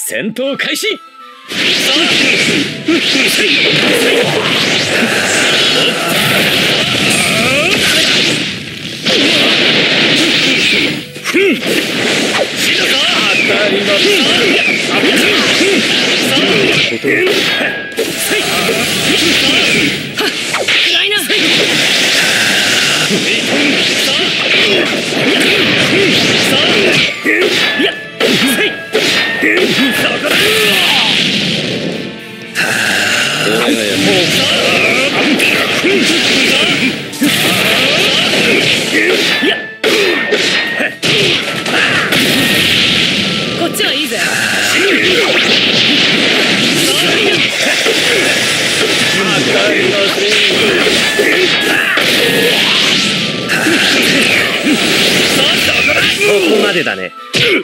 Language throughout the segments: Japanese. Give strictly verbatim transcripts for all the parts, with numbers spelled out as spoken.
戦闘開始。 こっちはいいぜ。 ここまでだね。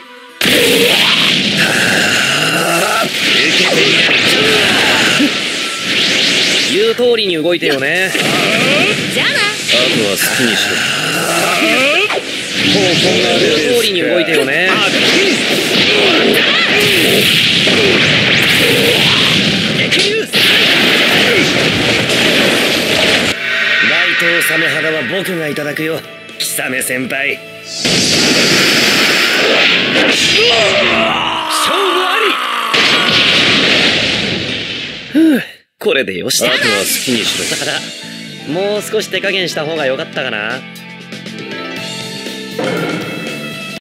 言う通りに動いてよね。 じゃあな。 あとは好きにしろ。言う通りに動いてよね。大東サメ肌は僕がいただくよ、キサメ先輩。勝負あり。ふう、これでよし。あとは好きにしろ。ただもう少し手加減した方が良かったかな。